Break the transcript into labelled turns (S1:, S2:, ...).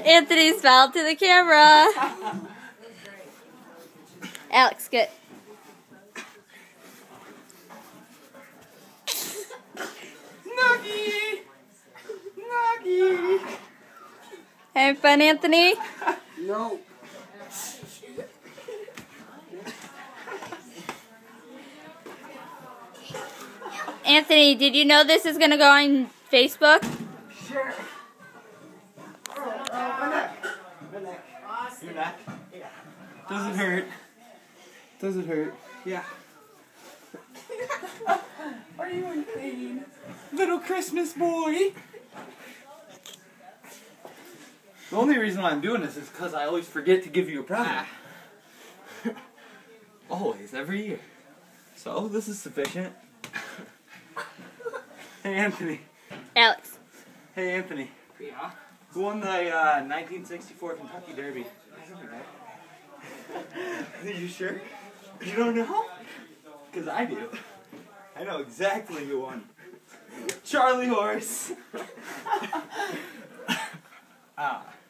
S1: Anthony smiled to the camera. Alex, good.
S2: Nuggie! Nuggie!
S1: Having fun, Anthony?
S2: No.
S1: Anthony, did you know this is going to go on Facebook?
S2: Sure. My neck. My neck. Your neck? Yeah. Does it hurt? Does it hurt? Yeah. Are you in pain? Little Christmas boy? The only reason why I'm doing this is because I always forget to give you a present. Always, every year. So, this is sufficient. Hey, Anthony.
S1: Alex.
S2: Hey, Anthony. Yeah? Who won the 1964 Kentucky Derby? I don't know. Are you sure? You don't know? Because I do. I know exactly who won. Charlie Horse. Ah.